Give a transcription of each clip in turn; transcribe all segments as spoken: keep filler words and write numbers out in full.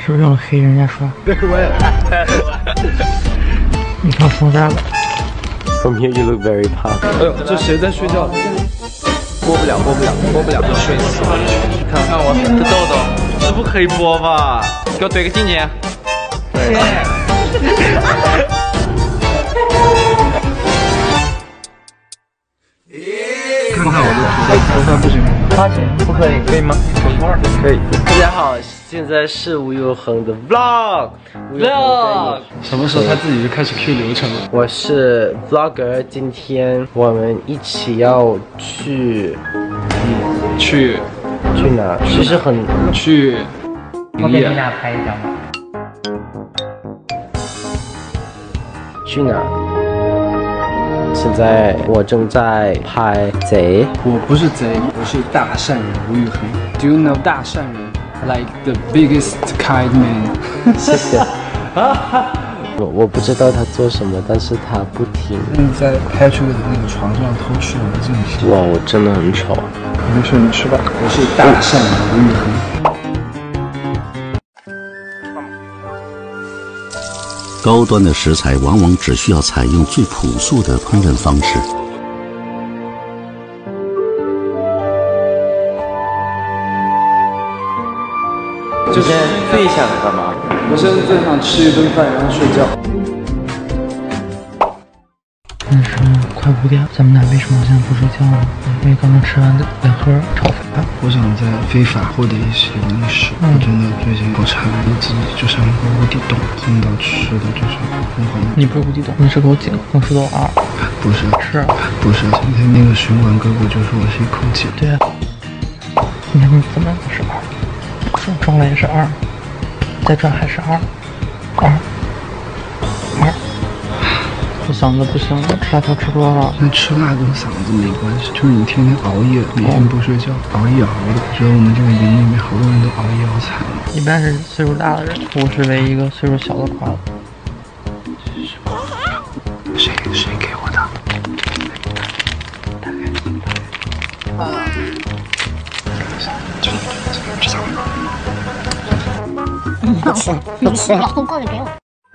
是不是用了黑人牙刷？ 对，我也。 你看风大了。 From here you look very pop。哎呦，这谁在睡觉？播不了，播不了，播不了，就睡死了。看看我这豆豆，这不可以播吧？给我怼个近景。对。看看我的头发，头发不行吗？ 发型不可以， 可以吗？可以。大家好，现在是吴有恒的 vlog。vlog。 什么时候他自己就开始 Q 流程了？ 我是 vlogger， 今天我们一起要去， 嗯，去去哪？其实很去。 我给你俩拍一张吧。 去哪？现在我正在拍贼。 我不是贼，我是大善人吴宇恒。Do you know 大善人 ？Like the biggest kind man。 谢谢。我我不知道他做什么，但是他不停。 你在拍出的那个床上偷吃我的镜头。 哇，我真的很丑。 没事，你吃吧。我是大善人吴宇恒。 高端的食材往往只需要采用最朴素的烹饪方式。 你现在最想干嘛？ 我现在最想吃一顿饭，然后睡觉。 那是快五点，咱们俩为什么现在不睡觉呢？因为刚刚吃完两盒炒饭。 我想在非法获得一些零食。嗯、我真的最近好馋，我自己就像一个无底洞，碰到吃的就是疯狂。 你不是无底洞，你是口井，我是口二。 不是， 是， 不是。今天那个巡管哥哥就说我是一口井。 对啊。你看你怎么是二？撞撞了也是二，再转还是二，二，二。我嗓子不行了，吃辣条吃多了。 那吃辣跟嗓子没关系，就是你天天熬夜，每天不睡觉，熬夜熬的。我觉得我们这个营里面好多人都熬夜熬惨了。 一般是岁数大的人，我是唯一一个岁数小的夸了。 谁谁给我的？大概。啊。就这这这这。你吃，你吃，然后过来给我。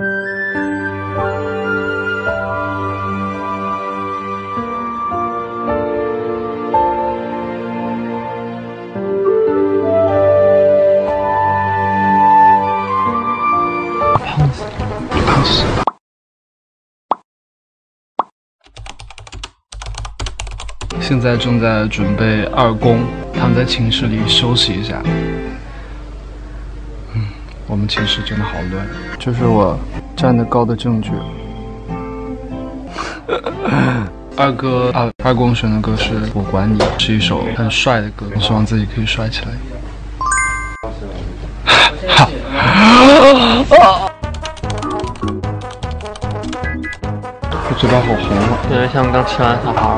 胖死了， 胖死了。现在正在准备二公，躺在寝室里休息一下。嗯，我们寝室真的好乱，这是我站得高的证据。二哥啊，二公选的歌是《我管你》，是一首很帅的歌，我希望自己可以帅起来。哈。我嘴巴好红啊！ 有点像刚吃完小孩。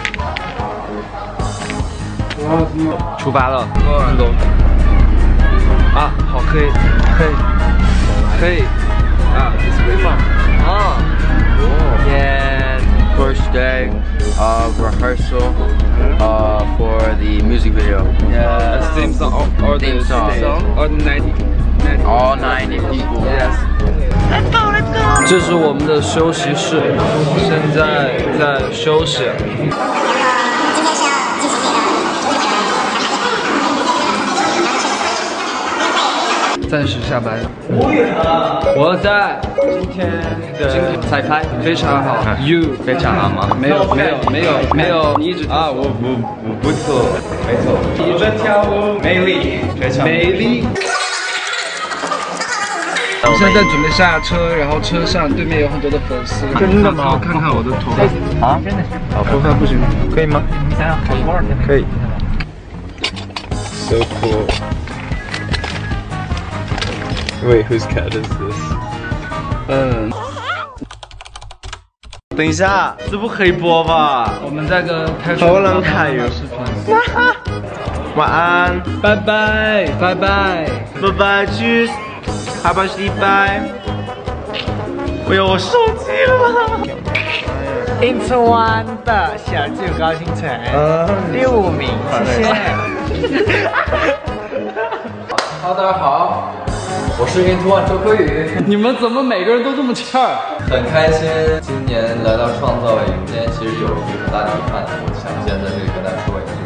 出发了，走。啊，好，可以，可以，可以。啊 ，It's very fun。啊。Yeah, first day of rehearsal, uh, for the music video. Yeah. The same song or, or the song or the ninety, ninety. All ninety people. Yes. Let's go, let's go. 这是我们的休息室，现在在休息。暂时下班。我在今天的彩排非常好 ，You 非常好吗？ 没有没有没有没有，你一直啊，我不我不错，没错， 一直跳舞， 美丽，非常美丽。我现在准备下车，然后车上对面有很多的粉丝。 真的吗？ 看看我的头发啊，真的是。 好，头发不行，可以吗？ 你想想跑多少天？ 可以。 So cool. Wait, whose cat is this? 嗯。 等一下，这不可以播吧？ 我们在跟开好冷太阳视频。晚安， 拜拜，拜拜， 拜拜 ，Tschüss，下班礼拜。哎呦，我手机了。 印村湾的小巨高新城，第五名，谢谢。 好，大家好。 我是 Into One 周柯宇。 你们怎么每个人都这么欠儿？ 很开心，今年来到创造营，今天其实有一个很大的遗憾，我想先在这里跟大家说一下。